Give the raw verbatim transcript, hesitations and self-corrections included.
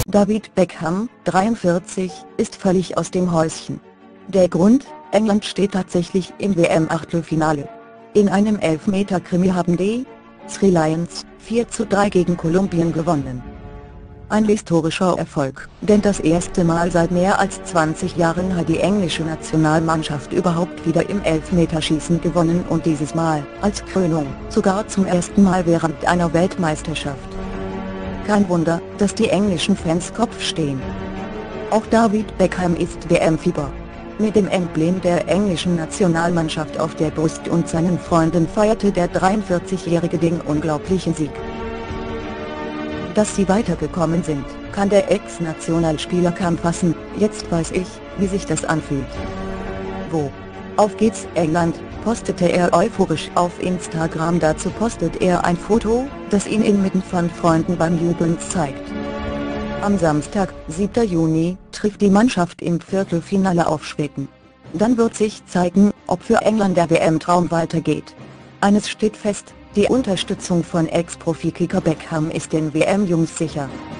David Beckham, dreiundvierzig, ist völlig aus dem Häuschen. Der Grund: England steht tatsächlich im W M-Achtelfinale. In einem Elfmeter-Krimi haben die Three Lions vier zu drei gegen Kolumbien gewonnen. Ein historischer Erfolg, denn das erste Mal seit mehr als zwanzig Jahren hat die englische Nationalmannschaft überhaupt wieder im Elfmeterschießen gewonnen und dieses Mal, als Krönung, sogar zum ersten Mal während einer Weltmeisterschaft. Kein Wunder, dass die englischen Fans Kopf stehen. Auch David Beckham ist W M-Fieber. Mit dem Emblem der englischen Nationalmannschaft auf der Brust und seinen Freunden feierte der dreiundvierzigjährige den unglaublichen Sieg. Dass sie weitergekommen sind, kann der Ex-Nationalspieler kaum fassen. Jetzt weiß ich, wie sich das anfühlt. Wo? Auf geht's England, postete er euphorisch auf Instagram. Dazu postet er ein Foto, das ihn inmitten von Freunden beim Jubeln zeigt. Am Samstag, siebter Juni, trifft die Mannschaft im Viertelfinale auf Schweden. Dann wird sich zeigen, ob für England der W M-Traum weitergeht. Eines steht fest: die Unterstützung von Ex-Profi-Kicker Beckham ist den W M-Jungs sicher.